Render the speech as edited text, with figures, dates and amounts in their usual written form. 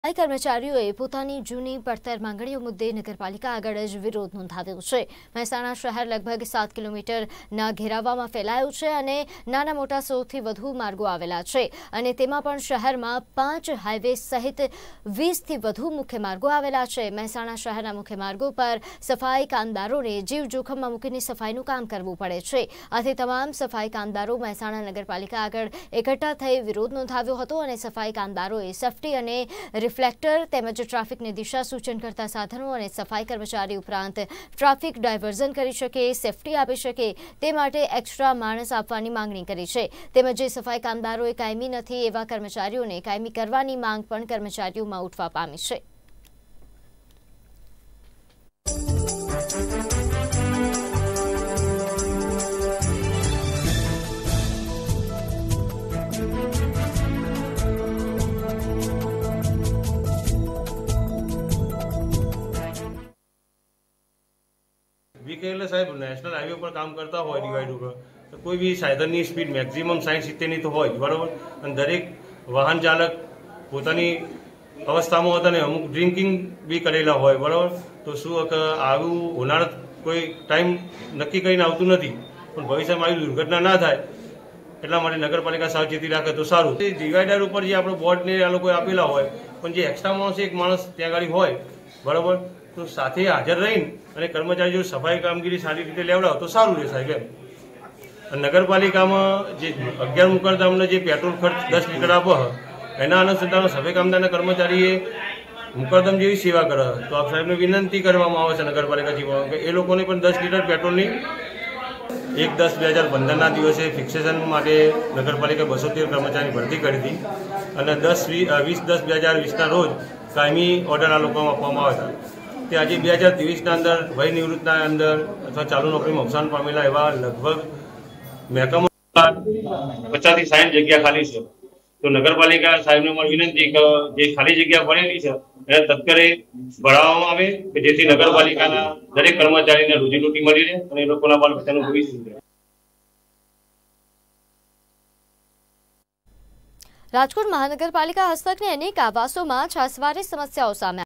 कर्मचारीओए पोतानी जूनी પડતર માંગણીઓ મુદ્દે નગરપાલિકા આગળ જ વિરોધ નોંધાવ્યો છે। મહેસાણા શહેર લગભગ 7 કિલોમીટરના ઘેરાવામાં ફેલાયું છે અને નાના મોટા 100થી વધુ માર્ગો આવેલા છે અને તેમાં પણ શહેરમાં 5 હાઈવે સહિત 20થી વધુ મુખ્ય માર્ગો આવેલા છે। મહેસાણા શહેરના મુખ્ય માર્ગો પર સફાઈ કામદારોને જીવ જોખમમાં મૂકીને સફાઈનું કામ કરવું પડે છે। આથી તમામ સફાઈ કામદારો મહેસાણા નગરપાલિકા આગળ એકઠા થઈ વિરોધ નોંધાવ્યો હતો અને સફાઈ કામદારોએ સેફટી અને रिफ्लेक्टर તેમજ ટ્રાફિકને દિશા સૂચન કરતા સાધનો અને સફાઈ કર્મચારી ઉપરાંત ટ્રાફિક ડાયવર્ઝન કરી શકે, સેફટી આપી શકે તે માટે એક્સ્ટ્રા માણસ આપવાની માંગણી કરી છે। તેમજ જે સફાઈ કામદારોએ કાયમી નથી એવા કર્મચારીઓને કાયમી કરવાની માંગ પણ કર્મચારીઓમાં ઉઠવા પામી છે। એટલે સાહેબ નેશનલ હાઈવે પર કામ કરતા હોય ડિવાઈડ ઉપર તો કોઈ બી સાધનની સ્પીડ મેક્સિમમ 60-70ની તો હોય બરાબર અને દરેક વાહન ચાલક પોતાની અવસ્થામાં હતા ને અમુક ડ્રિંકિંગ બી કરેલા હોય બરાબર તો શું આવું હોનાર કોઈ ટાઈમ નક્કી કરીને આવતું નથી પણ ભવિષ્યમાં આવી દુર્ઘટના ના થાય એટલા માટે નગરપાલિકા સાવચેતી રાખે તો સારું। ડિવાઈડર ઉપર જે આપણો બોર્ડ ને આ લોકોએ આપેલા હોય પણ જે એક્સ્ટ્રા માણસ એક માણસ ત્યાં ગાડી હોય બરાબર તો સાથે હાજર રહીને અને કર્મચારી જો સફાઈ કામગીરી સારી રીતે લેવડાવો તો સારું રહે સાહેબ એમ। અને નગરપાલિકામાં જે 11 મુકરદામને જે પેટ્રોલ ખર્ચ 10 લીટર આપો એના અનુસંધાનમાં સફાઈ કામદારના કર્મચારીએ મુકરદમ જેવી સેવા કરે તો આપ સાહેબને વિનંતી કરવામાં આવે છે નગરપાલિકા જીવવા કે એ લોકોને પણ 10 લીટર પેટ્રોલની 1/10/2015ના દિવસે ફિક્સેશન માટે નગરપાલિકા 213 કર્મચારી ભરતી કરી હતી અને 20/10/2020ના રોજ કાયમી ઓર્ડર આ લોકોમાં આપવામાં આવ્યા હતા। તે આજે 2023ના અંદર વય નિવૃત્તના અંદર અથવા ચાલુ નોકરીમાં અવસાન પામેલા એવા લગભગ મહેકમા 50 થી 60 જગ્યા ખાલી છે તો નગરપાલિકા સાહેબને મારી વિનંતી કે જે ખાલી જગ્યા પડેલી છે એને તત્કારે ભરાવવામાં આવે કે જેથી નગરપાલિકાના દરેક કર્મચારીને રોજીરોટી મળી રહે અને એ લોકોના બાળ બચ્ચાનું ભવિષ્ય સુધરે। રાજકોટ મહાનગરપાલિકા હસ્તકની અનેક આવાસોમાં છાસવારી સમસ્યાઓ સામે